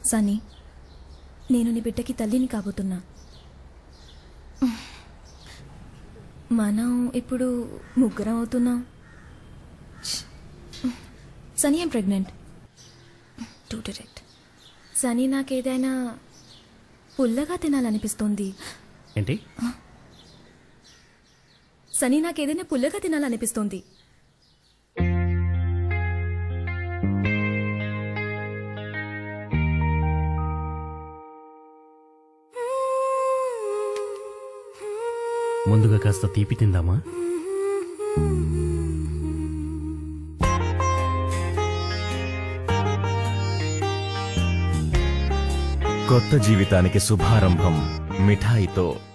సనీ, నేను నీ బిడ్డకి తల్లిని కాబోతున్నా. మనం ఇప్పుడు ముగ్గురం అవుతున్నాం. Sunny, I'm pregnant. Too direct. Sunny, నాకేదైనా పుల్లగా తినాలనిపిస్తోంది. ఏంటి? సనీ, నాకేదైనా పుల్లగా తినాలనిపిస్తోంది. ముందుగా కాస్త తీపి తిందామా? కొత్త జీవితానికి శుభారంభం మిఠాయితో.